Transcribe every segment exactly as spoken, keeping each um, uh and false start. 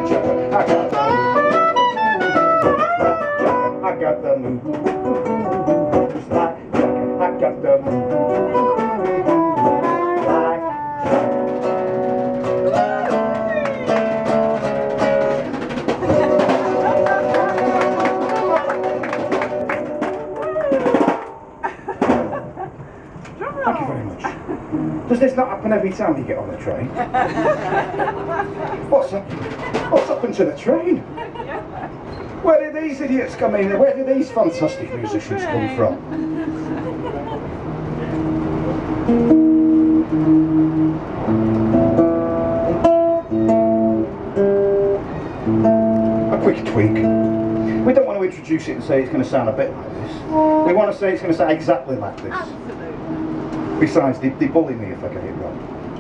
Jack, I got the moves. I got the moves. Like Jack, I got the moves. Thank you very much. Does this not happen every time you get on the train? What's up? What's happened to the train? Where did these idiots come in? Where did these fantastic musicians come from? A quick tweak. We don't want to introduce it and say it's going to sound a bit like this. We want to say it's going to sound exactly like this. Besides, they, they bully me if I get it wrong.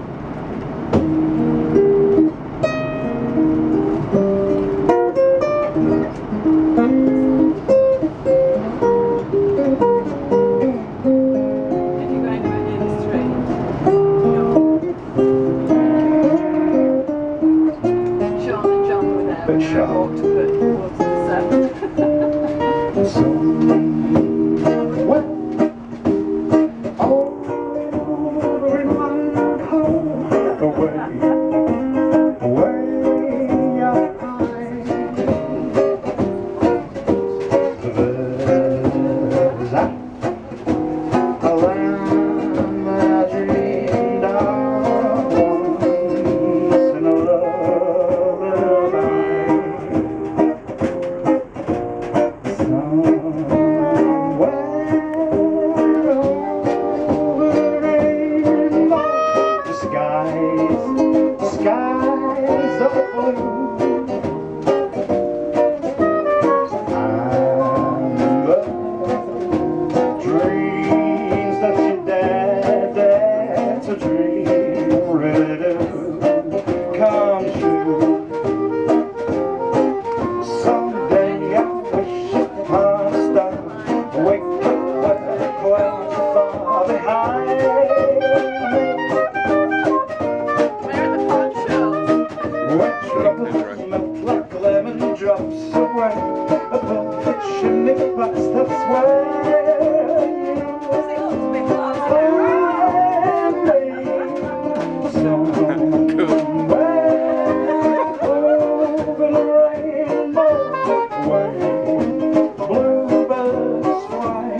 Bit sharp. So, well, over in my home, away, way up high, there's a land that I dreamed of once in a lullaby. Skies of blue, and the dreams that you dare, dare to dream really do come true. Someday I wish upon a star, wake up where the clouds are far behind. Melt like lemon drops away above the chimney pots. That's where you find me somewhere over the rainbow, where bluebirds fly.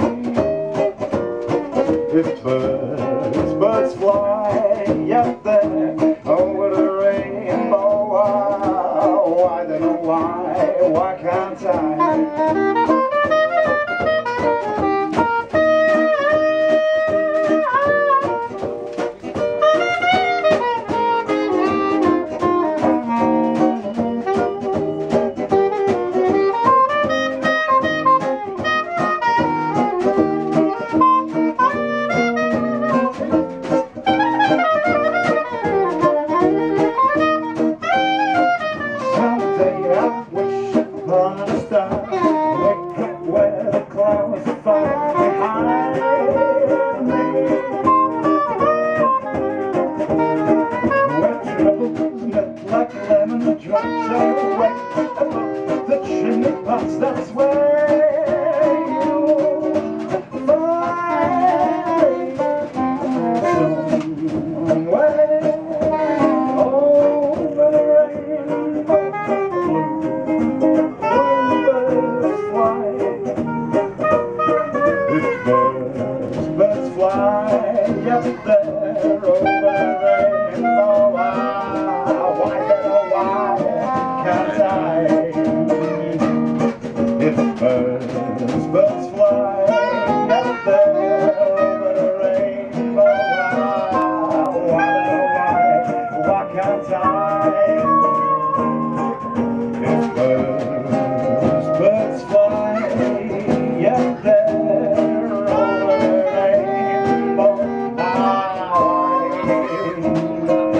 If birds, birds fly up there over the rainbow, why, don't know why, why can't I? I wish upon a star, wake up where the clouds are far behind me, where troubles melt like lemon drops away above the chimney pots. That's where you find me somewhere over the rainbow. Birds fly up there over the rainbow. Ah, why, oh, why can't I? If birds, birds fly up there over the rainbow. Ah, why, oh, why, why can't I? If birds, birds fly up there. Thank you.